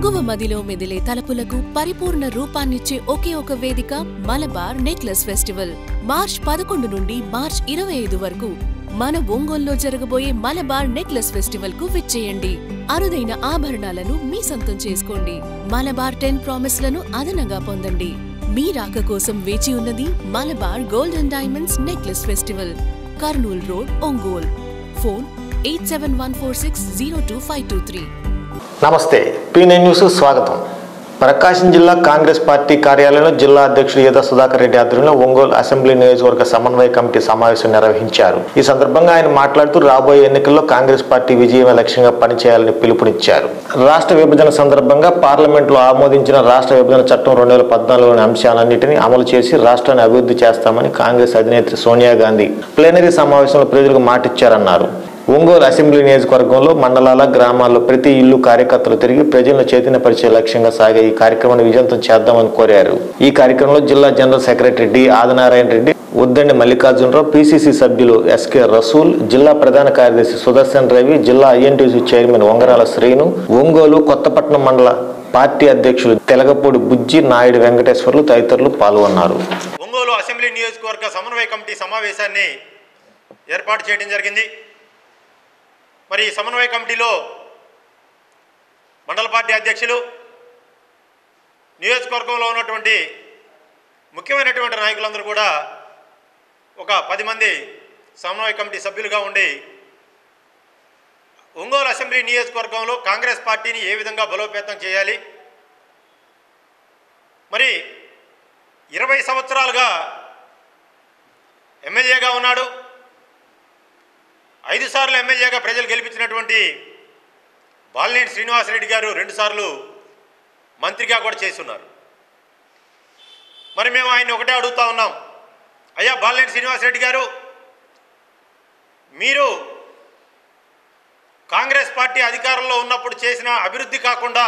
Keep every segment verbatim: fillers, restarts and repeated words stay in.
మగువ మదిలో మెదిలే తలపులకు పరిపూర్ణ రూపాన్నిచ్చే ఒకే ఒక వేదిక మలబార్ నెక్లెస్ ఫెస్టివల్. మార్చ్ పదకొండు నుండి మార్చ్ ఇరవై ఐదు వరకు మన ఒంగోలులో జరగబోయే మలబార్ నెక్లెస్ ఫెస్టివల్ కు విచ్చేయండి. అరుదైన ఆభరణాలను మీ సొంతం చేసుకోండి. మలబార్ టెన్ ప్రామిస్లను అదనంగా పొందండి. మీ రాక కోసం వేచి ఉన్నది Malabar gold and diamonds necklace festival, Kurnool road, Ongole. Phone eight seven one four six zero two five two three. నమస్తే, పీ నైన్ న్యూస్ స్వాగతం. ప్రకాశం జిల్లా కాంగ్రెస్ పార్టీ కార్యాలయంలో జిల్లా అధ్యక్షుడు ఈద సుధాకర్ రెడ్డి ఆధ్వర్యంలో ఒంగోలు అసెంబ్లీ నియోజకవర్గ సమన్వయ కమిటీ సమావేశం నిర్వహించారు. ఈ సందర్భంగా ఆయన మాట్లాడుతూ రాబోయే ఎన్నికల్లో కాంగ్రెస్ పార్టీ విజయమే లక్ష్యంగా పనిచేయాలని పిలుపునిచ్చారు. రాష్ట్ర విభజన సందర్భంగా పార్లమెంట్లో ఆమోదించిన రాష్ట్ర విభజన చట్టం రెండు వేల పద్నాలుగులోని అంశాలన్నింటినీ అమలు చేసి రాష్ట్రాన్ని అభివృద్ధి చేస్తామని కాంగ్రెస్ అధినేత్రి సోనియా గాంధీ ప్లీనరీ సమావేశంలో ప్రజలకు మాటిచ్చారన్నారు. ఒంగోలు అసెంబ్లీ నియోజకవర్గంలో మండలాల గ్రామాల్లో ప్రతి ఇల్లు కార్యకర్తలు తిరిగి ప్రజలను చైతన్యపరిచే లక్ష్యంగా సాగే ఈ కార్యక్రమాన్ని విజయవంతం చేద్దామని కోరారు. ఈ కార్యక్రమంలో జిల్లా general secretary D Adinarayana Reddy, Uddandi Mallikarjunarao, PCC సభ్యులు ఎస్కే రసూల్, జిల్లా ప్రధాన కార్యదర్శి సుదర్శన్ రవి, జిల్లా ఐఎన్టీసీ చైర్మన్ వంగరాల శ్రీను, ఒంగోలు కొత్తపట్నం మండల పార్టీ అధ్యక్షులు తెలగపూడి బుజ్జి నాయుడు వెంకటేశ్వర్లు తదితరులు పాల్గొన్నారు. ఒంగోలు అసెంబ్లీ నియోజకవర్గ సమన్వయ కమిటీ సమావేశాన్ని ఏర్పాటు చేయడం జరిగింది. మరి ఈ సమన్వయ కమిటీలో మండల పార్టీ అధ్యక్షులు, నియోజకవర్గంలో ఉన్నటువంటి ముఖ్యమైనటువంటి నాయకులందరూ కూడా ఒక పది మంది సమన్వయ కమిటీ సభ్యులుగా ఉండి ఒంగోలు అసెంబ్లీ నియోజకవర్గంలో కాంగ్రెస్ పార్టీని ఏ విధంగా బలోపేతం చేయాలి, మరి ఇరవై సంవత్సరాలుగా ఎమ్మెల్యేగా ఉన్నాడు, ఐదు సార్లు ఎమ్మెల్యేగా ప్రజలు గెలిపించినటువంటి బాలినేని శ్రీనివాసరెడ్డి గారు రెండుసార్లు మంత్రిగా కూడా చేస్తున్నారు. మరి మేము ఆయన ఒకటే అడుగుతా ఉన్నాం, అయ్యా బాలినేని శ్రీనివాసరెడ్డి గారు, మీరు కాంగ్రెస్ పార్టీ అధికారంలో ఉన్నప్పుడు చేసిన అభివృద్ధి కాకుండా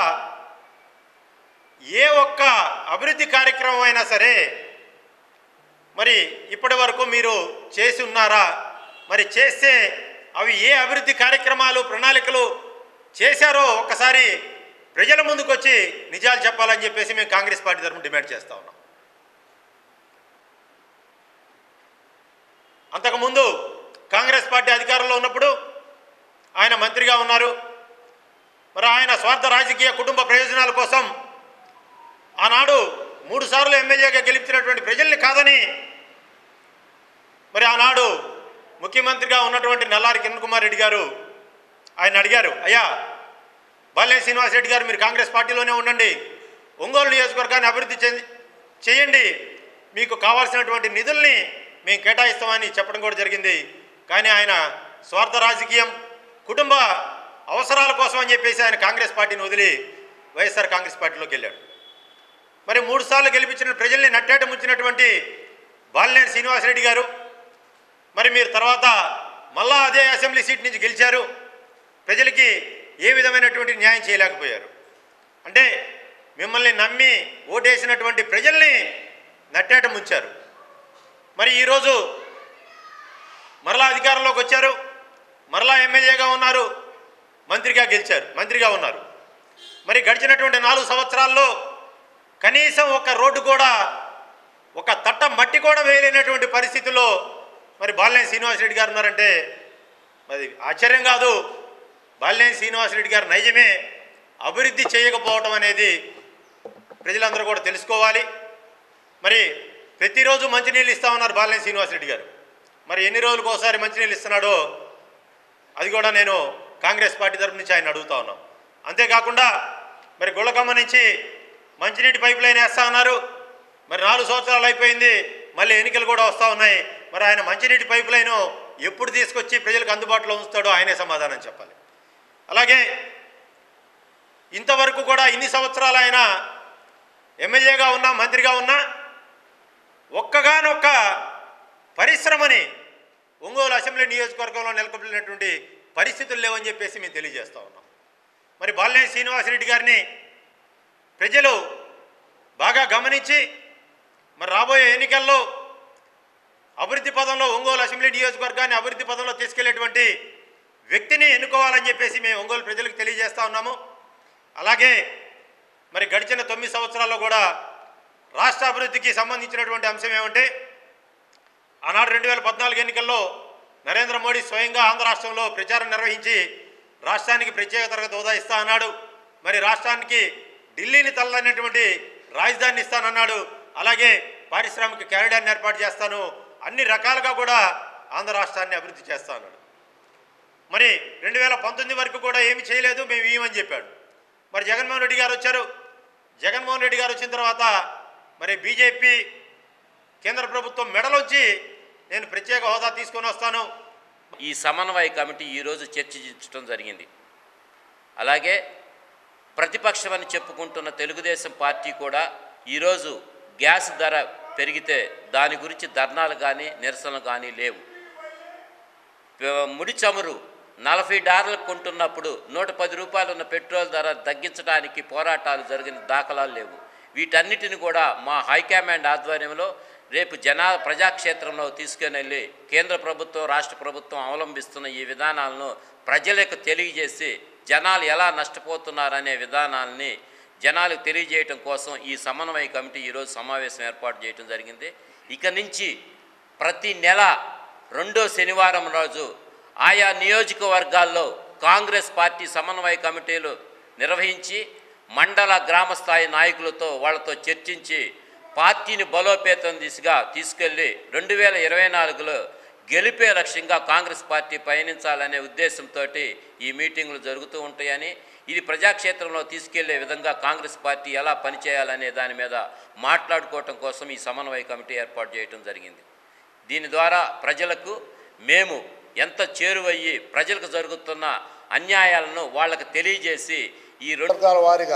ఏ ఒక్క అభివృద్ధి కార్యక్రమం అయినా సరే మరి ఇప్పటి వరకు మీరు చేసి ఉన్నారా? మరి చేస్తే అవి ఏ అభివృద్ధి కార్యక్రమాలు ప్రణాళికలు చేశారో ఒక్కసారి ప్రజల ముందుకు వచ్చి నిజాలు చెప్పాలని చెప్పేసి మేము కాంగ్రెస్ పార్టీ తరఫున డిమాండ్ చేస్తూ ఉన్నాం. అంతకుముందు కాంగ్రెస్ పార్టీ అధికారంలో ఉన్నప్పుడు ఆయన మంత్రిగా ఉన్నారు. మరి ఆయన స్వార్థ రాజకీయ కుటుంబ ప్రయోజనాల కోసం ఆనాడు మూడు సార్లు ఎమ్మెల్యేగా గెలిపించినటువంటి ప్రజల్ని కాదని మరి ఆనాడు ముఖ్యమంత్రిగా ఉన్నటువంటి నల్లారి కిరణ్ కుమార్ రెడ్డి గారు ఆయన అడిగారు, అయ్యా బాలినేని శ్రీనివాసరెడ్డి గారు, మీరు కాంగ్రెస్ పార్టీలోనే ఉండండి, ఒంగోలు నియోజకవర్గాన్ని అభివృద్ధి చేయండి, మీకు కావాల్సినటువంటి నిధుల్ని మేము కేటాయిస్తామని చెప్పడం కూడా జరిగింది. కానీ ఆయన స్వార్థ రాజకీయం కుటుంబ అవసరాల కోసం అని చెప్పేసి ఆయన కాంగ్రెస్ పార్టీని వదిలి వైఎస్ఆర్ కాంగ్రెస్ పార్టీలోకి వెళ్ళాడు. మరి మూడు సార్లు గెలిపించిన ప్రజల్ని నట్టేట ముంచినటువంటి బాలినేని శ్రీనివాసరెడ్డి గారు, మరి మీరు తర్వాత మళ్ళా అదే అసెంబ్లీ సీట్ నుంచి గెలిచారు, ప్రజలకి ఏ విధమైనటువంటి న్యాయం చేయలేకపోయారు. అంటే మిమ్మల్ని నమ్మి ఓటేసినటువంటి ప్రజల్ని నట్టేట ముంచారు. మరి ఈరోజు మరలా అధికారంలోకి వచ్చారు, మరలా ఎమ్మెల్యేగా ఉన్నారు, మంత్రిగా గెలిచారు, మంత్రిగా ఉన్నారు. మరి గడిచినటువంటి నాలుగు సంవత్సరాల్లో కనీసం ఒక రోడ్డు కూడా, ఒక తట్ట మట్టి కూడా వేయలేనటువంటి పరిస్థితుల్లో మరి బాలినేని శ్రీనివాసరెడ్డి గారు ఉన్నారంటే మరి ఆశ్చర్యం కాదు. బాలినేని శ్రీనివాసరెడ్డి గారు నైజమే అభివృద్ధి చేయకపోవటం అనేది ప్రజలందరూ కూడా తెలుసుకోవాలి. మరి ప్రతిరోజు మంచినీళ్ళు ఇస్తూ ఉన్నారు బాలినేని శ్రీనివాసరెడ్డి గారు. మరి ఎన్ని రోజులకు ఒకసారి మంచినీళ్ళు ఇస్తున్నాడో అది కూడా నేను కాంగ్రెస్ పార్టీ తరఫు నుంచి ఆయన అడుగుతా ఉన్నాం. అంతేకాకుండా మరి గుళ్ళకమ్మ నుంచి మంచినీటి పైప్ లైన్ వేస్తూ ఉన్నారు. మరి నాలుగు సంవత్సరాలు అయిపోయింది, మళ్ళీ ఎన్నికలు కూడా వస్తూ ఉన్నాయి. మరి ఆయన మంచినీటి పైప్ లైను ఎప్పుడు తీసుకొచ్చి ప్రజలకు అందుబాటులో ఉంచుతాడో ఆయనే సమాధానం చెప్పాలి. అలాగే ఇంతవరకు కూడా ఇన్ని సంవత్సరాలు ఆయన ఎమ్మెల్యేగా ఉన్నా, మంత్రిగా ఉన్నా ఒక్కగానొక్క పరిశ్రమని ఒంగోలు అసెంబ్లీ నియోజకవర్గంలో నెలకొల్పినటువంటి పరిస్థితులు లేవని చెప్పేసి మేము తెలియజేస్తూ ఉన్నాం. మరి బాలినేని శ్రీనివాసరెడ్డి గారిని ప్రజలు బాగా గమనించి మరి రాబోయే ఎన్నికల్లో అభివృద్ధి పదంలో ఒంగోలు అసెంబ్లీ నియోజకవర్గాన్ని అభివృద్ధి పదంలో తీసుకెళ్లేటువంటి వ్యక్తిని ఎన్నుకోవాలని చెప్పేసి మేము ఒంగోలు ప్రజలకు తెలియజేస్తా ఉన్నాము. అలాగే మరి గడిచిన తొమ్మిది సంవత్సరాల్లో కూడా రాష్ట్ర అభివృద్ధికి సంబంధించినటువంటి అంశం ఏమంటే ఆనాడు రెండు వేల పద్నాలుగు ఎన్నికల్లో నరేంద్ర మోడీ స్వయంగా ఆంధ్ర రాష్ట్రంలో ప్రచారం నిర్వహించి రాష్ట్రానికి ప్రత్యేక తరగతి హోదా ఇస్తా అన్నాడు. మరి రాష్ట్రానికి ఢిల్లీని తలదన్నటువంటి రాజధానిని ఇస్తానన్నాడు. అలాగే పారిశ్రామిక కారిడార్ని ఏర్పాటు చేస్తాను, అన్ని రకాలుగా కూడా ఆంధ్ర రాష్ట్రాన్ని అభివృద్ధి చేస్తా అన్నాడు. మరి రెండు వేల పంతొమ్మిది వరకు కూడా ఏమి చేయలేదు, మేము ఇవ్వమని చెప్పాడు. మరి జగన్మోహన్ రెడ్డి గారు వచ్చారు. జగన్మోహన్ రెడ్డి గారు వచ్చిన తర్వాత మరి బీజేపీ కేంద్ర ప్రభుత్వం మెడలోంచి నేను ప్రత్యేక హోదా తీసుకొని వస్తాను. ఈ సమన్వయ కమిటీ ఈరోజు చర్చించడం జరిగింది. అలాగే ప్రతిపక్షమని చెప్పుకుంటున్న తెలుగుదేశం పార్టీ కూడా ఈరోజు గ్యాస్ ధర పెరిగితే దాని గురించి ధర్నాలు కానీ నిరసనలు కానీ లేవు. ముడి చమురు నలభై డాలర్లకు కొంటున్నప్పుడు నూట పది రూపాయలు ఉన్న పెట్రోల్ ధర తగ్గించడానికి పోరాటాలు జరిగిన దాఖలాలు లేవు. వీటన్నిటిని కూడా మా హైకమాండ్ ఆధ్వర్యంలో రేపు జనా ప్రజాక్షేత్రంలో తీసుకుని వెళ్ళి కేంద్ర ప్రభుత్వం రాష్ట్ర ప్రభుత్వం అవలంబిస్తున్న ఈ విధానాలను ప్రజలకు తెలియజేసి జనాలు ఎలా నష్టపోతున్నారనే విధానాలని జనాలకు తెలియజేయటం కోసం ఈ సమన్వయ కమిటీ ఈరోజు సమావేశం ఏర్పాటు చేయడం జరిగింది. ఇక నుంచి ప్రతి నెల రెండో శనివారం రోజు ఆయా నియోజకవర్గాల్లో కాంగ్రెస్ పార్టీ సమన్వయ కమిటీలు నిర్వహించి మండల గ్రామస్థాయి నాయకులతో వాళ్ళతో చర్చించి పార్టీని బలోపేతం దిశగా తీసుకెళ్ళి రెండు వేల ఇరవై నాలుగులో గెలిపే లక్ష్యంగా కాంగ్రెస్ పార్టీ పయనించాలనే ఉద్దేశంతో ఈ మీటింగులు జరుగుతూ ఉంటాయని, ఇది ప్రజాక్షేత్రంలో తీసుకెళ్లే విధంగా కాంగ్రెస్ పార్టీ ఎలా పనిచేయాలనే దాని మీద మాట్లాడుకోవటం కోసం ఈ సమన్వయ కమిటీ ఏర్పాటు చేయడం జరిగింది. దీని ద్వారా ప్రజలకు మేము ఎంత చేరువయ్యి ప్రజలకు జరుగుతున్న అన్యాయాలను వాళ్ళకు తెలియజేసి ఈ రెండు వర్గాల వారీగా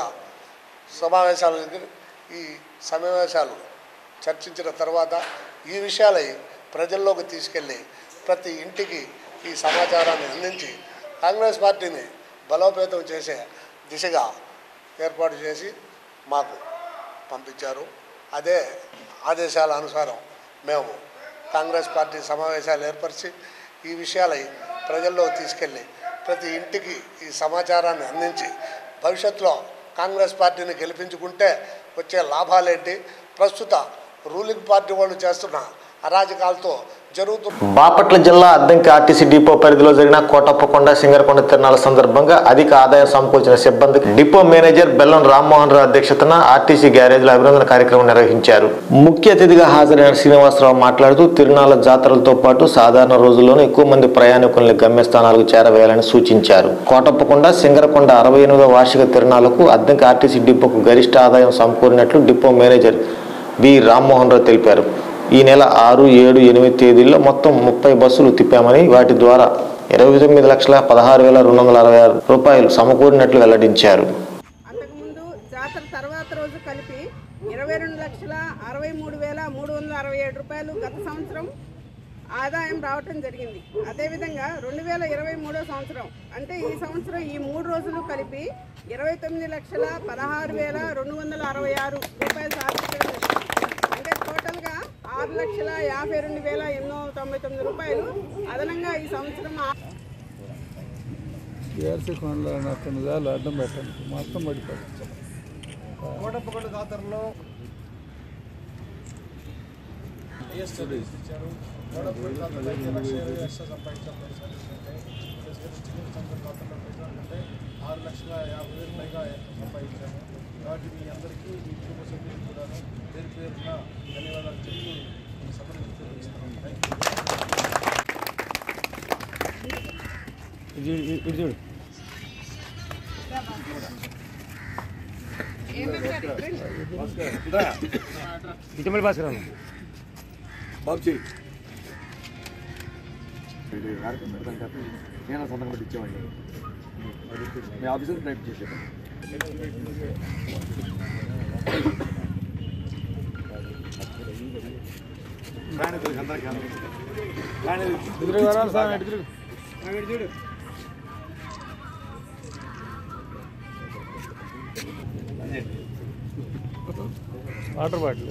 సమావేశాలు ఈ సమావేశాలు చర్చించిన తర్వాత ఈ విషయాలై ప్రజల్లోకి తీసుకెళ్ళి ప్రతి ఇంటికి ఈ సమాచారాన్ని అందించి కాంగ్రెస్ పార్టీని బలోపేతం చేసే దిశగా ఏర్పాటు చేసి మాకు పంపించారు. అదే ఆదేశాల అనుసారం మేము కాంగ్రెస్ పార్టీ సమావేశాలు ఏర్పరిచి ఈ విషయాలై ప్రజల్లోకి తీసుకెళ్ళి ప్రతి ఇంటికి ఈ సమాచారాన్ని అందించి భవిష్యత్తులో కాంగ్రెస్ పార్టీని గెలిపించుకుంటే వచ్చే లాభాలేంటి, ప్రస్తుత రూలింగ్ పార్టీ వాళ్ళు చేస్తున్న అరాజకాలతో జరుగుతున్న బాపట్ల జిల్లా అద్దంకి ఆర్టీసీ డిపో పరిధిలో జరిగిన కోటప్పకొండ సింగరకొండ తిరునాళ్ల సందర్భంగా అధిక ఆదాయం సమకూర్చిన సిబ్బందికి డిపో మేనేజర్ బెల్లం రామ్మోహన్ రావు అధ్యక్షతన ఆర్టీసీ గ్యారేజ్లో అభినందన కార్యక్రమం నిర్వహించారు. ముఖ్య అతిథిగా హాజరైన శ్రీనివాసరావు మాట్లాడుతూ తిరునాళ్ల జాతరలతో పాటు సాధారణ రోజుల్లోనూ ఎక్కువ మంది ప్రయాణికుల్ని గమ్యస్థానాలకు చేరవేయాలని సూచించారు. కోటప్పకొండ సింగరకొండ అరవై ఎనిమిదవ వార్షిక తిరునాళ్లకు అద్దంకి ఆర్టీసీ డిపోకు గరిష్ట ఆదాయం సమకూరినట్లు depot manager B Rammohan Rao తెలిపారు. ఈ నెల ఆరు ఏడు ఎనిమిది తేదీల్లో మొత్తం ముప్పై బస్సులు తిప్పామని వాటి ద్వారా ఇరవై తొమ్మిది లక్షల పదహారు వేల రెండు వందల అరవై ఆరు రూపాయలు సమకూరినట్లు వెల్లడించారు. అంతకుముందు జాతర తర్వాత రోజు కలిపి ఇరవై రెండు లక్షల అరవై మూడు వేల మూడు వందల అరవై ఏడు రూపాయలు గత సంవత్సరం ఆదాయం రావటం జరిగింది. అదేవిధంగా రెండు వేల ఇరవై మూడో సంవత్సరం అంటే ఈ సంవత్సరం ఈ మూడు రోజులు కలిపి ఇరవై తొమ్మిది లక్షల పదహారు వేల రెండు వందల అరవై ఆరు రూపాయలు సాధించడం అంటే టోటల్గా ఆరు లక్షల యాభై రెండు వేల ఎనిమిది వందల తొంభై తొమ్మిది రూపాయలు అదనంగా ఈ సంవత్సరం అడ్డం పెట్టండి మొత్తం పడిపోతుంది. కోటప్పకొండ జాతరలో ఆరు లక్షల యాభై వేలు పైగా సంపాదించాము. కాబట్టి మీ అందరికీ మీ కుటుంబ సభ్యులు కూడా పేరు పేరున ధన్యవాదాలు చెప్తూ ఈ సభను నిర్వహిస్తున్నాం. బాబుజీ నేను సొంతంగా పెట్టి ఇచ్చేవాడిని. మీ ఆఫీసులో టైప్ చేసేది వాటర్ బాటిల్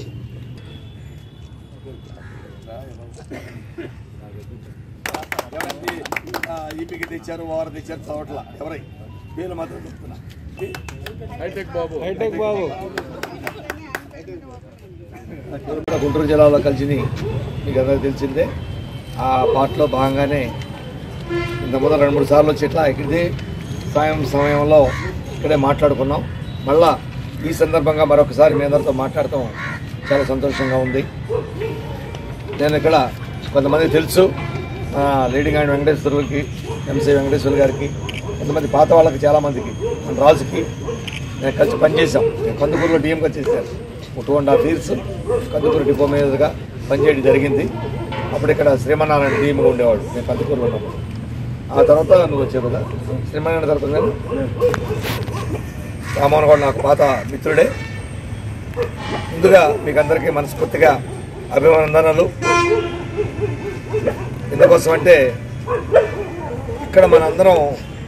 ఈ పికెట్ తెచ్చారు, వారు తెచ్చారు చోట్ల ఎవరై పేర్లు మాత్రం చెప్తున్నా. హైటెక్ బాబు హైటెక్ బాబు గుంటూరు జిల్లాలో కలిసి మీకు అందరికీ తెలిసిందే. ఆ పాటలో భాగంగానే ఇంతకుముందు రెండు మూడు సార్లు వచ్చి ఇట్లా ఇక్కడే సాయం సమయంలో ఇక్కడే మాట్లాడుకున్నాం. మళ్ళా ఈ సందర్భంగా మరొకసారి మీ అందరితో మాట్లాడటం చాలా సంతోషంగా ఉంది. నేను ఇక్కడ కొంతమంది తెలుసు, లీడింగ్ అండ్ వెంకటేశ్వరులకి, ఎంసీ వెంకటేశ్వర గారికి, కొంతమంది పాత వాళ్ళకి, చాలామందికి, మన రాజుకి నేను కలిసి పనిచేసాం. నేను కందుకూరులో డిఎంగా చేశాను. Two and half years Kandukur depot మీదుగా పనిచేయడం జరిగింది. అప్పుడు ఇక్కడ శ్రీమన్నారాయణ డిఎంగా ఉండేవాడు నేను కందుకూరులో ఉన్నప్పుడు. ఆ తర్వాత నువ్వు వచ్చావు కదా, శ్రీమన్నారాయణ తరపున నేను రామోహన్ కూడా నాకు పాత మిత్రుడే. ముందుగా మీకు అందరికీ మనస్ఫూర్తిగా అభినందనలు. ఎందుకోసం అంటే ఇక్కడ మనందరం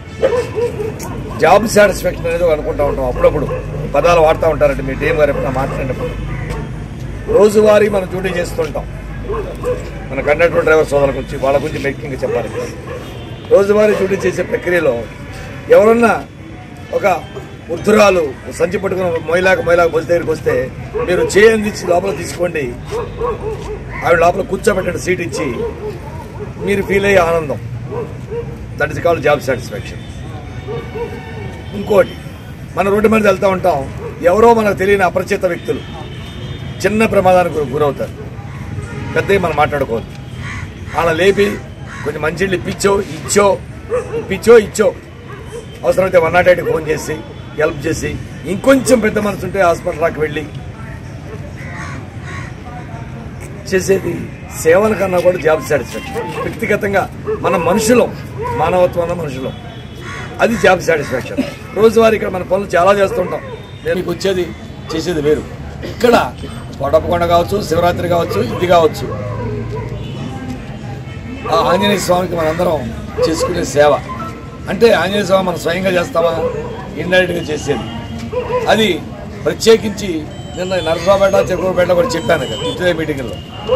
జాబ్ సాటిస్ఫాక్షన్ అనేది అనుకుంటూ ఉంటాం. అప్పుడప్పుడు పదాలు వాడుతూ ఉంటారంటే మీ టీం గారు ఎప్పుడైనా మాట్లాడినప్పుడు రోజువారీ మనం డ్యూటీ చేస్తుంటాం. మన కండక్టర్ డ్రైవర్ సోదరుల గురించి, వాళ్ళ గురించి మెక్కింగ్ చెప్పాలి. రోజువారీ డ్యూటీ చేసే ప్రక్రియలో ఎవరన్నా ఒక వృద్ధురాలు సంచి పట్టుకుని మొయిలాక మొయిలాక బస్సు దగ్గరికి వస్తే మీరు చేయందించి లోపల తీసుకోండి, ఆవిడ లోపల కూర్చోబెట్టండి సీట్ ఇచ్చి, మీరు ఫీల్ అయ్యే ఆనందం, that is called job satisfaction. ఇంకోటి, మన రోడ్డు మీద వెళ్తూ ఉంటాం, ఎవరో మనకు తెలియని అపరిచిత వ్యక్తులు చిన్న ప్రమాదానికి గురవుతారు. పెద్దవి మనం మాట్లాడుకోవద్దు. అలా లేపి కొంచెం మంచిళ్ళు ఇప్పించో ఇచ్చో ఇప్పించో ఇచ్చో అవసరమైతే వన్ నాట్ ఎయిట్కి ఫోన్ చేసి హెల్ప్ చేసి, ఇంకొంచెం పెద్ద మనసు ఉంటే హాస్పిటల్ దాకా వెళ్ళి చేసేది సేవల కన్నా కూడా జాబ్ సాటిస్ఫాక్షన్. వ్యక్తిగతంగా మనం మనుషులం, మానవత్వం మనుషులం, అది జాబ్ సాటిస్ఫాక్షన్. రోజువారీ ఇక్కడ మన పనులు చాలా చేస్తుంటాం. నేను వచ్చేది చేసేది వేరు. ఇక్కడ కోటప్పకొండ కావచ్చు, శివరాత్రి కావచ్చు, ఇది కావచ్చు, ఆ ఆంజనేయ స్వామికి మనందరం చేసుకునే సేవ అంటే ఆంజనేయ స్వామి మనం స్వయంగా చేస్తామా, ఇండైరెక్ట్గా చేసేది. అది ప్రత్యేకించి నిన్న నరసరావుపేట, చెరుకుపేట కూడా చెప్పాను కదా ఇదే మీటింగ్లో,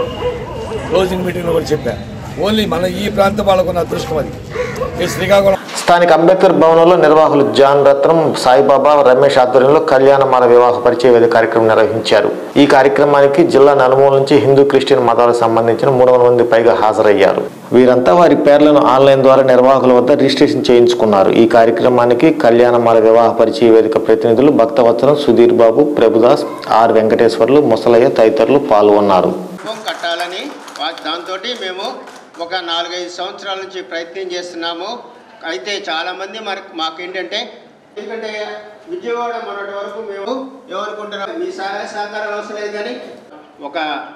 క్లోజింగ్ మీటింగ్లో కూడా చెప్పాను. ఓన్లీ మన ఈ ప్రాంతం వాళ్ళకున్న అదృష్టం అది. ఈ శ్రీకాకుళం స్థానిక అంబేద్కర్ భవనంలో నిర్వాహకులు జాన్ రత్నం, సాయిబాబా, రమేష్ ఆధ్వర్యంలో కళ్యాణమాల వివాహ పరిచయ వేదిక కార్యక్రమం నిర్వహించారు. ఈ కార్యక్రమానికి జిల్లా నలుమూల నుంచి హిందూ, క్రిస్టియన్ మతాలకు సంబంధించిన మూడు వందల మంది పైగా హాజరయ్యారు. వీరంతా వారి పేర్లను ఆన్లైన్ ద్వారా నిర్వాహకుల వద్ద రిజిస్ట్రేషన్ చేయించుకున్నారు. ఈ కార్యక్రమానికి కళ్యాణమాల వివాహ పరిచయ వేదిక ప్రతినిధులు భక్తవత్సరం, సుధీర్ బాబు, ప్రభుదాస్, ఆర్ వెంకటేశ్వర్లు, ముసలయ్య తదితరులు పాల్గొన్నారు. కట్టాలని దాంతో మేము ఒక నాలుగైదు సంవత్సరాల నుంచి ప్రయత్నం చేస్తున్నాము. అయితే చాలామంది మరి మాకేంటంటే, ఎందుకంటే విజయవాడ మొన్నటి వరకు మేము ఏమనుకుంటున్నాం, మీ సహాయ సహకారాలు అవసరం లేదు, కానీ ఒక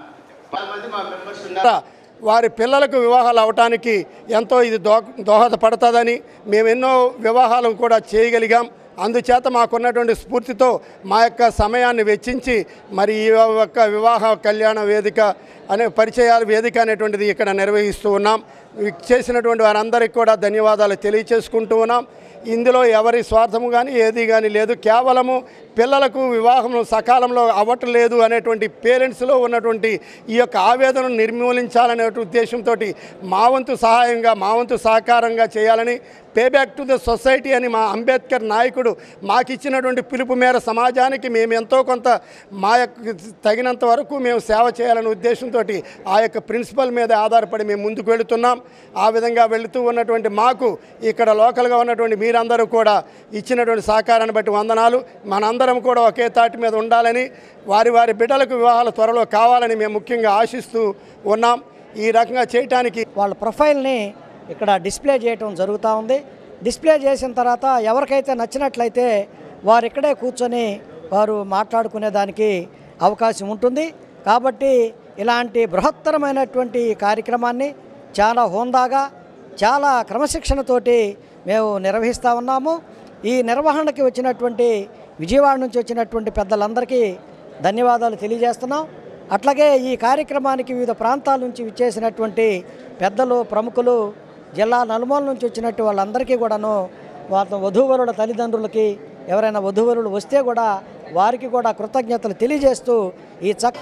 పది మంది మా మెంబర్స్ ఉన్నారు. వారి పిల్లలకు వివాహాలు అవటానికి ఎంతో ఇది దో దోహదపడుతుందని మేము ఎన్నో వివాహాలు కూడా చేయగలిగాం. అందుచేత మాకున్నటువంటి స్ఫూర్తితో మా యొక్క సమయాన్ని వెచ్చించి మరి ఈ యొక్క వివాహ కళ్యాణ వేదిక అనే పరిచయాల వేదిక అనేటువంటిది ఇక్కడ నిర్వహిస్తూ ఉన్నాం. చేసినటువంటి వారందరికీ కూడా ధన్యవాదాలు తెలియచేసుకుంటూ ఉన్నాం. ఇందులో ఎవరి స్వార్థము కానీ ఏది కానీ లేదు. కేవలము పిల్లలకు వివాహం సకాలంలో అవ్వట్లేదు అనేటువంటి పేరెంట్స్లో ఉన్నటువంటి ఈ యొక్క ఆవేదనను నిర్మూలించాలనే ఉద్దేశంతో మా వంతు సహాయంగా, మా వంతు సహకారంగా చేయాలని, pay back to the society అని మా అంబేద్కర్ నాయకుడు మాకు ఇచ్చినటువంటి పిలుపు మేర సమాజానికి మేము ఎంతో కొంత మా యొక్క తగినంత వరకు మేము సేవ చేయాలనే ఉద్దేశంతో ఆ యొక్క ప్రిన్సిపల్ మీద ఆధారపడి మేము ముందుకు వెళుతున్నాం. ఆ విధంగా వెళుతూ ఉన్నటువంటి మాకు ఇక్కడ లోకల్గా ఉన్నటువంటి మీరందరూ కూడా ఇచ్చినటువంటి సహకారాన్ని బట్టి వందనాలు. మనందరం కూడా ఒకే తాటి మీద ఉండాలని, వారి వారి బిడ్డలకు వివాహాలు త్వరలో కావాలని మేము ముఖ్యంగా ఆశిస్తూ ఉన్నాం. ఈ రకంగా చేయటానికి వాళ్ళ ప్రొఫైల్ని ఇక్కడ డిస్ప్లే చేయటం జరుగుతూ ఉంది. డిస్ప్లే చేసిన తర్వాత ఎవరికైతే నచ్చినట్లయితే వారు ఇక్కడే కూర్చొని వారు మాట్లాడుకునే దానికి అవకాశం ఉంటుంది. కాబట్టి ఇలాంటి బృహత్తరమైనటువంటి కార్యక్రమాన్ని చాలా హోందాగా, చాలా క్రమశిక్షణతోటి మేము నిర్వహిస్తూ ఉన్నాము. ఈ నిర్వహణకి వచ్చినటువంటి విజయవాడ నుంచి వచ్చినటువంటి పెద్దలందరికీ ధన్యవాదాలు తెలియజేస్తున్నాం. అట్లాగే ఈ కార్యక్రమానికి వివిధ ప్రాంతాల నుంచి విచ్చేసినటువంటి పెద్దలు, ప్రముఖులు, జిల్లా నలుమూల నుంచి వచ్చినట్టు వాళ్ళందరికీ కూడాను, వాళ్ళ వధూవరుల తల్లిదండ్రులకి ఎవరైనా వధూవరులు వస్తే కూడా వారికి కూడా కృతజ్ఞతలు తెలియజేస్తూ ఈ చక్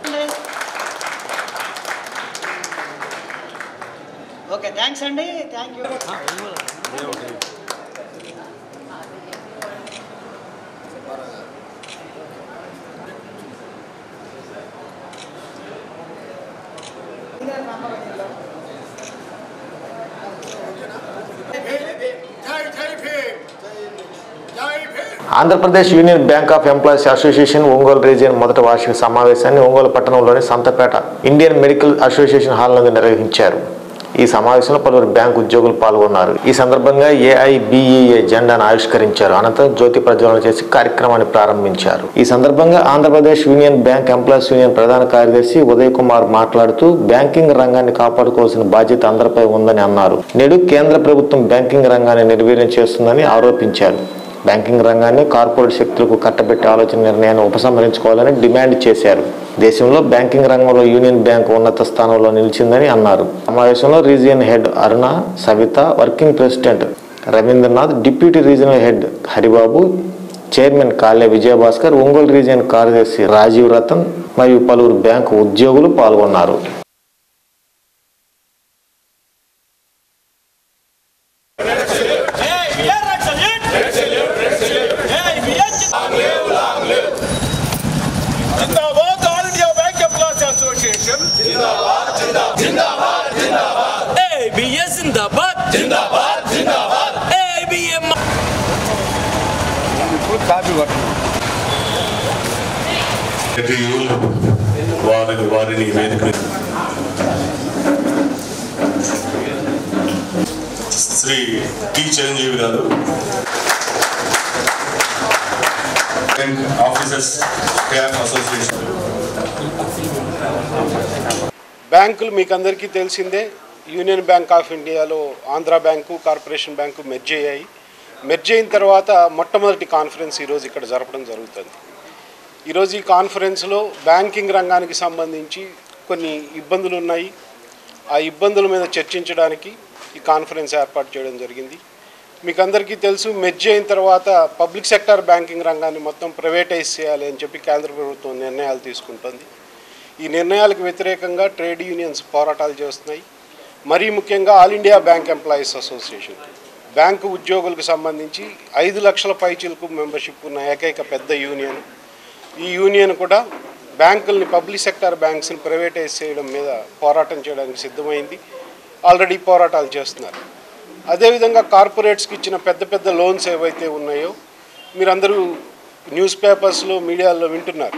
ఓకే థ్యాంక్స్ అండి thank Andhra Pradesh union bank of employees association Ongole region మొదటి వార్షిక సమావేశాన్ని ఒంగోలు పట్టణంలోని Santhapeta Indian medical association hall నందు నిర్వహించారు. ఈ సమావేశంలో పలువురు బ్యాంకు ఉద్యోగులు పాల్గొన్నారు. ఈ సందర్భంగా ఏఐబిఈఏ జెండాను ఆవిష్కరించారు. అనంతరం జ్యోతి ప్రజ్వలన చేసి కార్యక్రమాన్ని ప్రారంభించారు. ఈ సందర్భంగా Andhra Pradesh union bank employees union ప్రధాన కార్యదర్శి ఉదయ్ కుమార్ మాట్లాడుతూ బ్యాంకింగ్ రంగాన్ని కాపాడుకోవాల్సిన బాధ్యత అందరిపై ఉందని అన్నారు. నేడు కేంద్ర ప్రభుత్వం బ్యాంకింగ్ రంగాన్ని నిర్వీర్యం చేస్తుందని ఆరోపించారు. బ్యాంకింగ్ రంగాన్ని కార్పొరేట్ శక్తులకు కట్టబెట్టే ఆలోచన నిర్ణయాన్ని ఉపసంహరించుకోవాలని డిమాండ్ చేశారు. దేశంలో బ్యాంకింగ్ రంగంలో యూనియన్ బ్యాంక్ ఉన్నత స్థానంలో నిలిచిందని అన్నారు. సమావేశంలో region head Aruna, Savitha, working president Ravindranath, deputy regional head Haribabu, chairman Kale Vijayabhaskar, Ongole region కార్యదర్శి రాజీవ్ రతన్ మరియు పలువురు బ్యాంకు ఉద్యోగులు పాల్గొన్నారు. వారిని వారిని వేదిక శ్రీ టి చిరంజీవి గారు, ఆఫీసర్స్ స్టాఫ్ అసోసియేషన్. బ్యాంకులు మీకు అందరికీ తెలిసిందే. యూనియన్ బ్యాంక్ ఆఫ్ ఇండియాలో Andhra bank, corporation bank merge అయ్యాయి. మెర్జ్ అయిన తర్వాత మొట్టమొదటి కాన్ఫరెన్స్ ఈరోజు ఇక్కడ జరపడం జరుగుతుంది. ఈరోజు ఈ కాన్ఫరెన్స్లో బ్యాంకింగ్ రంగానికి సంబంధించి కొన్ని ఇబ్బందులు ఉన్నాయి. ఆ ఇబ్బందుల మీద చర్చించడానికి ఈ కాన్ఫరెన్స్ ఏర్పాటు చేయడం జరిగింది. మీకు అందరికీ తెలుసు, మెర్జ్ అయిన తర్వాత పబ్లిక్ సెక్టార్ బ్యాంకింగ్ రంగాన్ని మొత్తం ప్రైవేటైజ్ చేయాలి అని చెప్పి కేంద్ర ప్రభుత్వం నిర్ణయాలు తీసుకుంటుంది. ఈ నిర్ణయాలకు వ్యతిరేకంగా ట్రేడ్ యూనియన్స్ పోరాటాలు చేస్తున్నాయి. మరీ ముఖ్యంగా all India bank employees association bank ఉద్యోగులకు సంబంధించి ఐదు లక్షల పైచీలకు మెంబర్షిప్ ఉన్న ఏకైక పెద్ద యూనియన్. ఈ యూనియన్ కూడా బ్యాంకుల్ని, పబ్లిక్ సెక్టార్ బ్యాంక్స్ని ప్రైవేటైజ్ చేయడం మీద పోరాటం చేయడానికి సిద్ధమైంది. ఆల్రెడీ పోరాటాలు చేస్తున్నారు. అదేవిధంగా కార్పొరేట్స్కి ఇచ్చిన పెద్ద పెద్ద లోన్స్ ఏవైతే ఉన్నాయో మీరందరూ న్యూస్ పేపర్స్లో, మీడియాలో వింటున్నారు.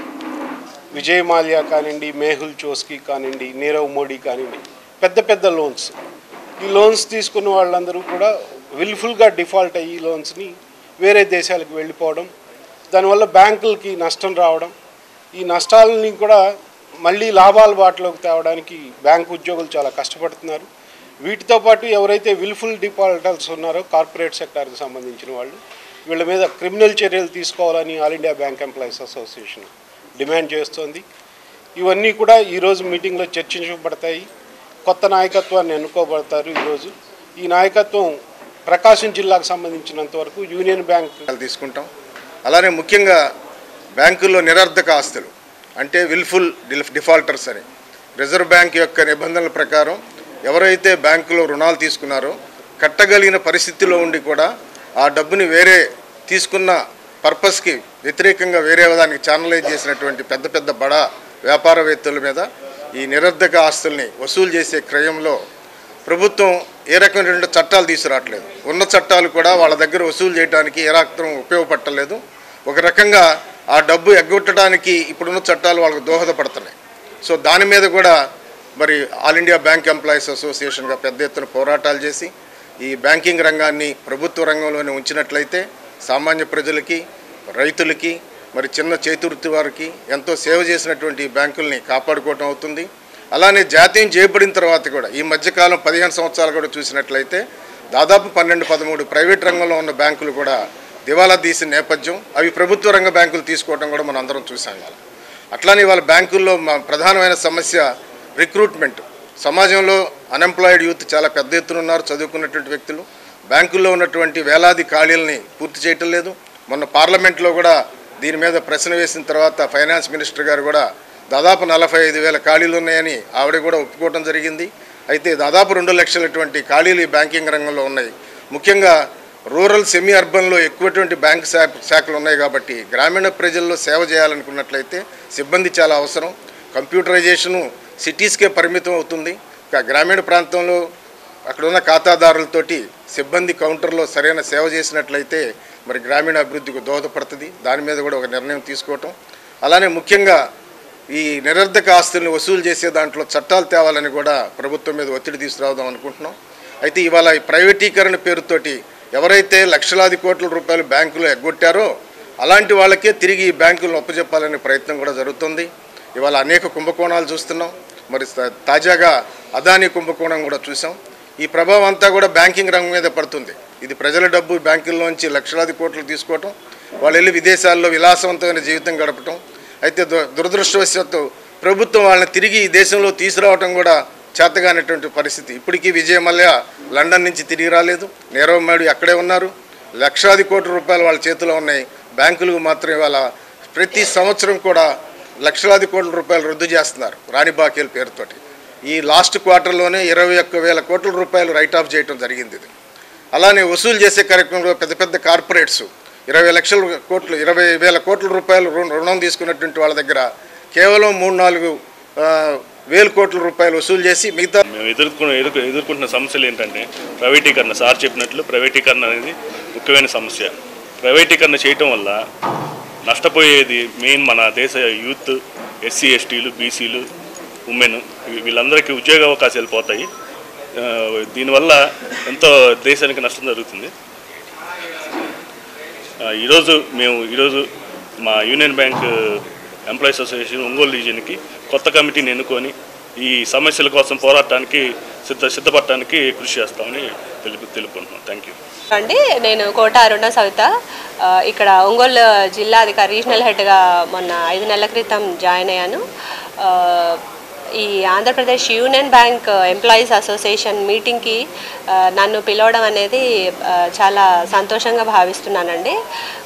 విజయ్ మాల్యా కానివ్వండి, మేహుల్ చోస్కీ కానివ్వండి, నీరవ్ మోడీ కానివ్వండి, పెద్ద పెద్ద లోన్స్. ఈ లోన్స్ తీసుకున్న వాళ్ళందరూ కూడా విల్ఫుల్గా డిఫాల్ట్ అయ్యి లోన్స్ని వేరే దేశాలకు వెళ్ళిపోవడం, దానివల్ల బ్యాంకులకి నష్టం రావడం, ఈ నష్టాలని కూడా మళ్ళీ లాభాల బాటలోకి తేవడానికి బ్యాంకు ఉద్యోగులు చాలా కష్టపడుతున్నారు. వీటితో పాటు ఎవరైతే విల్ఫుల్ డిఫాల్టర్స్ ఉన్నారో కార్పొరేట్ సెక్టార్కి సంబంధించిన వాళ్ళు, వీళ్ళ మీద క్రిమినల్ చర్యలు తీసుకోవాలని all India bank employees association demand చేస్తోంది. ఇవన్నీ కూడా ఈరోజు మీటింగ్లో చర్చించబడతాయి. కొత్త నాయకత్వాన్ని ఎన్నుకోబడతారు ఈరోజు. ఈ నాయకత్వం ప్రకాశం జిల్లాకు సంబంధించినంత వరకు యూనియన్ బ్యాంక్ తీసుకుంటాం. అలానే ముఖ్యంగా బ్యాంకుల్లో నిరర్ధక ఆస్తులు అంటే విల్ఫుల్ డిఫాల్టర్స్ అని రిజర్వ్ బ్యాంక్ యొక్క నిబంధనల ప్రకారం ఎవరైతే బ్యాంకులో రుణాలు తీసుకున్నారో కట్టగలిగిన పరిస్థితిలో ఉండి కూడా ఆ డబ్బుని వేరే తీసుకున్న పర్పస్కి వ్యతిరేకంగా వేరే దానికి ఛానలైజ్ చేసినటువంటి పెద్ద పెద్ద బడా వ్యాపారవేత్తల మీద ఈ నిరర్ధక ఆస్తుల్ని వసూలు చేసే క్రయంలో ప్రభుత్వం ఏ రకమైన చట్టాలు తీసుకురావట్లేదు. ఉన్న చట్టాలు కూడా వాళ్ళ దగ్గర వసూలు చేయడానికి ఏ రకం ఉపయోగపడలేదు. ఒక రకంగా ఆ డబ్బు ఎగ్గొట్టడానికి ఇప్పుడున్న చట్టాలు వాళ్ళకు దోహదపడుతున్నాయి. సో దాని మీద కూడా మరి ఆల్ ఇండియా బ్యాంక్ ఎంప్లాయీస్ అసోసియేషన్గా పెద్ద ఎత్తున పోరాటాలు చేసి ఈ బ్యాంకింగ్ రంగాన్ని ప్రభుత్వ రంగంలోనే ఉంచినట్లయితే సామాన్య ప్రజలకి, రైతులకి, మరి చిన్న చేతివృత్తి వారికి ఎంతో సేవ చేసినటువంటి బ్యాంకుల్ని కాపాడుకోవటం అవుతుంది. అలానే జాతీయం చేయబడిన తర్వాత కూడా ఈ మధ్యకాలం పదిహేను సంవత్సరాలు కూడా చూసినట్లయితే దాదాపు పన్నెండు పదమూడు ప్రైవేట్ రంగంలో ఉన్న బ్యాంకులు కూడా దివాలా తీసిన నేపథ్యం, అవి ప్రభుత్వ రంగ బ్యాంకులు తీసుకోవడం కూడా మనం అందరం చూసాం కదా. అట్లానే వాళ్ళ బ్యాంకుల్లో మా ప్రధానమైన సమస్య రిక్రూట్మెంట్. సమాజంలో అన్ఎంప్లాయిడ్ యూత్ చాలా పెద్ద ఎత్తున ఉన్నారు, చదువుకున్నటువంటి వ్యక్తులు. బ్యాంకుల్లో ఉన్నటువంటి వేలాది ఖాళీలని పూర్తి చేయటం లేదు. మొన్న పార్లమెంట్లో కూడా దీని మీద ప్రశ్న వేసిన తర్వాత ఫైనాన్స్ మినిస్టర్ గారు కూడా దాదాపు నలభై ఐదు వేల ఖాళీలు ఉన్నాయని ఆవిడ కూడా ఒప్పుకోవడం జరిగింది. అయితే దాదాపు రెండు లక్షలటువంటి ఖాళీలు ఈ బ్యాంకింగ్ రంగంలో ఉన్నాయి. ముఖ్యంగా రూరల్ సెమీ అర్బన్లో ఎక్కువటువంటి బ్యాంక్ శాఖలు ఉన్నాయి కాబట్టి గ్రామీణ ప్రజల్లో సేవ చేయాలనుకున్నట్లయితే సిబ్బంది చాలా అవసరం. కంప్యూటరైజేషను సిటీస్కే పరిమితం అవుతుంది. గ్రామీణ ప్రాంతంలో అక్కడ ఉన్న ఖాతాదారులతోటి సిబ్బంది కౌంటర్లో సరైన సేవ చేసినట్లయితే మరి గ్రామీణ అభివృద్ధికి దోహదపడుతుంది. దాని మీద కూడా ఒక నిర్ణయం తీసుకోవటం. అలానే ముఖ్యంగా ఈ నిరర్ధక ఆస్తుల్ని వసూలు చేసే దాంట్లో చట్టాలు తేవాలని కూడా ప్రభుత్వం మీద ఒత్తిడి తీసుకురావదాం అనుకుంటున్నాం. అయితే ఇవాళ ఈ ప్రైవేటీకరణ పేరుతోటి ఎవరైతే లక్షలాది కోట్ల రూపాయలు బ్యాంకులో ఎగ్గొట్టారో అలాంటి వాళ్ళకే తిరిగి ఈ బ్యాంకులను ఒప్పజెప్పాలనే ప్రయత్నం కూడా జరుగుతుంది. ఇవాళ అనేక కుంభకోణాలు చూస్తున్నాం. మరి తాజాగా అదానీ కుంభకోణం కూడా చూసాం. ఈ ప్రభావం అంతా కూడా బ్యాంకింగ్ రంగం మీద పడుతుంది. ఇది ప్రజల డబ్బు బ్యాంకుల్లోంచి లక్షలాది కోట్లు తీసుకోవటం, వాళ్ళు వెళ్ళి విదేశాల్లో విలాసవంతమైన జీవితం గడపటం. అయితే దురదృష్టవశాత్తు ప్రభుత్వం వాళ్ళని తిరిగి ఈ దేశంలో తీసుకురావటం కూడా చేతగానటువంటి పరిస్థితి. ఇప్పటికీ విజయ మల్య లండన్ నుంచి తిరిగి రాలేదు. నీరవ్ మోడీ అక్కడే ఉన్నారు. లక్షలాది కోట్ల రూపాయలు వాళ్ళ చేతిలో ఉన్నాయి. బ్యాంకులకు మాత్రం ఇవాళ ప్రతి సంవత్సరం కూడా లక్షలాది కోట్ల రూపాయలు రద్దు చేస్తున్నారు రాణి బాకీల పేరుతోటి. ఈ లాస్ట్ క్వార్టర్లోనే ఇరవై ఒక్క వేల కోట్ల రూపాయలు రైట్ ఆఫ్ చేయడం జరిగింది. ఇది అలానే వసూలు చేసే కార్యక్రమంలో పెద్ద పెద్ద కార్పొరేట్స్ ఇరవై లక్షల కోట్లు ఇరవై వేల కోట్ల రూపాయలు రుణం తీసుకున్నటువంటి వాళ్ళ దగ్గర కేవలం మూడు నాలుగు వేల కోట్ల రూపాయలు వసూలు చేసి మిగతా మేము ఎదుర్కొ ఎదుర్కొ ఎదుర్కొంటున్న సమస్యలు ఏంటంటే ప్రైవేటీకరణ. సార్ చెప్పినట్లు ప్రైవేటీకరణ అనేది ముఖ్యమైన సమస్య. ప్రైవేటీకరణ చేయటం వల్ల నష్టపోయేది మెయిన్ మన దేశ యూత్, ఎస్సీ ఎస్టీలు, బీసీలు, ఉమెన్ వీళ్ళందరికీ ఉద్యోగ అవకాశాలు పోతాయి. దీనివల్ల ఎంతో దేశానికి నష్టం జరుగుతుంది. ఈరోజు మేము ఈరోజు మా union bank employees association Ongole రీజియన్కి కొత్త కమిటీని ఎన్నుకొని ఈ సమస్యల కోసం పోరాటానికి సిద్ధ సిద్ధపడటానికి కృషి చేస్తామని తెలుపు తెలుపుకుంటున్నాం. థ్యాంక్ యూ అండి. నేను కోట అరుణ సవిత, ఇక్కడ ఒంగోలు జిల్లా అధికారి రీజనల్ హెడ్గా మొన్న ఐదు నెలల క్రితం జాయిన్ అయ్యాను. ఈ Andhra Pradesh union bank employees association మీటింగ్కి నన్ను పిలవడం అనేది చాలా సంతోషంగా భావిస్తున్నానండి.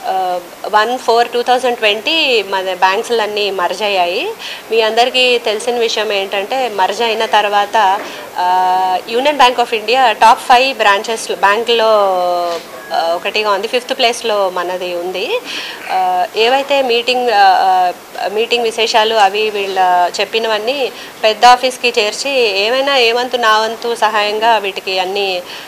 One four two thousand twenty మన బ్యాంక్స్లన్నీ మర్జ్ అయ్యాయి. మీ అందరికీ తెలిసిన విషయం ఏంటంటే మర్జ్ అయిన తర్వాత union bank of India top five branches బ్యాంకులో ఒకటిగా ఉంది. ఫిఫ్త్ ప్లేస్లో మనది ఉంది. ఏవైతే మీటింగ్ మీటింగ్ విశేషాలు అవి వీళ్ళ చెప్పినవన్నీ పెద్ద ఆఫీస్కి చేర్చి ఏమైనా ఏమంతు నా వంతు సహాయంగా వీటికి అన్నీ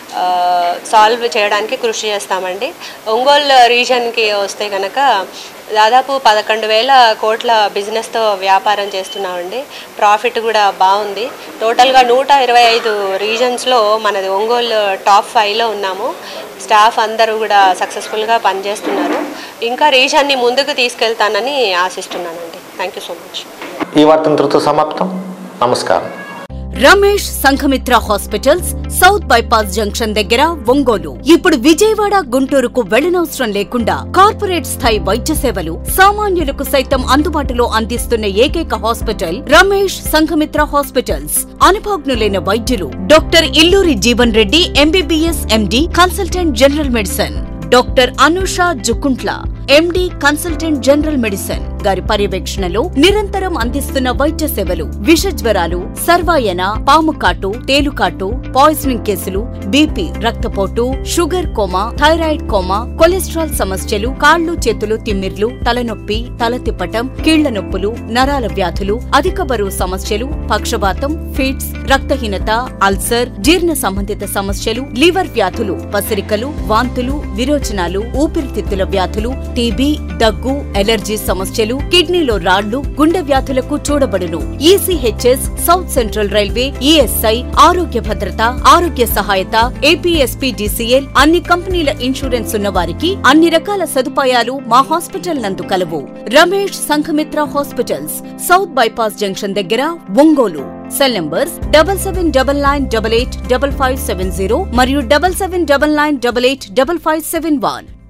సాల్వ్ చేయడానికి కృషి చేస్తామండి. ఒంగోలు రీజన్కి వస్తే కనుక దాదాపు పదకొండు వేల కోట్ల బిజినెస్తో వ్యాపారం చేస్తున్నామండి. ప్రాఫిట్ కూడా బాగుంది. టోటల్గా నూట ఇరవై ఐదు రీజన్స్లో మనది ఒంగోలు టాప్ ఫైవ్లో ఉన్నాము. స్టాఫ్ అందరూ కూడా సక్సెస్ఫుల్గా పనిచేస్తున్నారు. ఇంకా రీజన్ని ముందుకు తీసుకెళ్తానని ఆశిస్తున్నానండి. Thank you so much. ఈ వార్తంతో సమాప్తం. నమస్కారం. Ramesh Sanghamitra hospitals south bypass junction దగ్గర ఒంగోలు. ఇప్పుడు విజయవాడ, గుంటూరుకు వెళ్లనవసరం లేకుండా కార్పొరేట్ స్థాయి వైద్య సేవలు సామాన్యులకు సైతం అందుబాటులో అందిస్తున్న ఏకైక హాస్పిటల్ రమేష్ సంఘమిత్ర హాస్పిటల్స్. అనుభవజ్ఞులైన వైద్యులు doctor Illuri Jeevan Reddy MBBS MD consultant general medicine, doctor Anusha Jukuntla MD consultant general medicine గారి పర్యవేక్షణలో నిరంతరం అందిస్తున్న వైద్య సేవలు విష జ్వరాలు, సర్వాయన, పాముకాటు, తేలుకాటు, పాయిజనింగ్ కేసులు, బీపీ, రక్తపోటు, sugar coma, thyroid coma, cholesterol సమస్యలు, కాళ్లు చేతులు తిమ్మిర్లు, తలనొప్పి, తల తిప్పటం, కీళ్ల నొప్పులు, నరాల వ్యాధులు, అధిక బరువు సమస్యలు, పక్షవాతం, ఫిట్స్, రక్తహీనత, అల్సర్, జీర్ణ సంబంధిత సమస్యలు, లివర్ వ్యాధులు, పసిరికలు, వాంతులు, విరోచనాలు, ఊపిరితిత్తుల వ్యాధులు, టీబీ, దగ్గు, ఎలర్జీ సమస్యలు, కిడ్నీలో రాళ్లు, గుండె వ్యాధులకు చూడబడును. ECHS, south central railway, ESI, ఆరోగ్య భద్రత, ఆరోగ్య సహాయత, ఏపీఎస్పీడీసీఎల్ అన్ని కంపెనీల ఇన్సూరెన్స్ ఉన్న వారికి అన్ని రకాల సదుపాయాలు మా హాస్పిటల్ నందు కలవు. Ramesh Sanghamitra hospitals, south bypass junction దగ్గర, Ongole. Cell numbers double seven double nine double eight double five seven zero మరియు double seven double nine double eight double five seven one.